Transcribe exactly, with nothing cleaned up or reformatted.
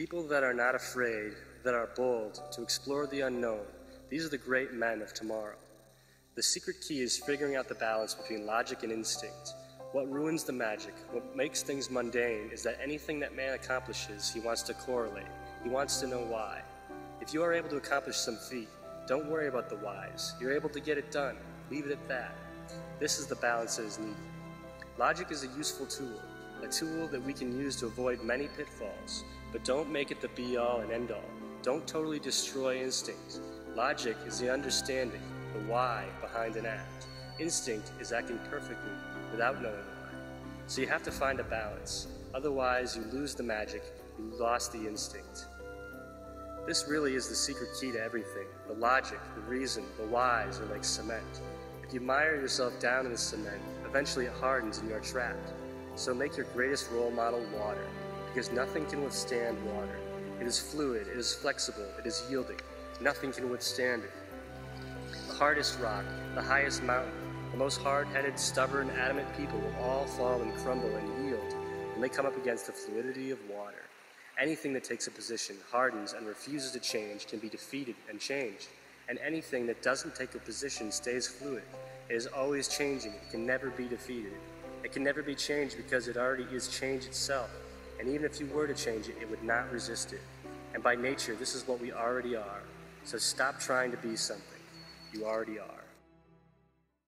People that are not afraid, that are bold, to explore the unknown, these are the great men of tomorrow. The secret key is figuring out the balance between logic and instinct. What ruins the magic, what makes things mundane, is that anything that man accomplishes, he wants to correlate. He wants to know why. If you are able to accomplish some feat, don't worry about the whys. You're able to get it done. Leave it at that. This is the balance that is needed. Logic is a useful tool, a tool that we can use to avoid many pitfalls, but don't make it the be-all and end-all. Don't totally destroy instinct. Logic is the understanding, the why behind an act. Instinct is acting perfectly without knowing why. So you have to find a balance. Otherwise, you lose the magic, you lost the instinct. This really is the secret key to everything. The logic, the reason, the whys are like cement. If you mire yourself down in the cement, eventually it hardens and you are trapped. So make your greatest role model water, because nothing can withstand water. It is fluid, it is flexible, it is yielding. Nothing can withstand it. The hardest rock, the highest mountain, the most hard-headed, stubborn, adamant people will all fall and crumble and yield when they come up against the fluidity of water. Anything that takes a position, hardens, and refuses to change can be defeated and changed. And anything that doesn't take a position stays fluid. It is always changing. It can never be defeated. It can never be changed because it already is change itself. And even if you were to change it, it would not resist it. And by nature, this is what we already are. So stop trying to be something. You already are.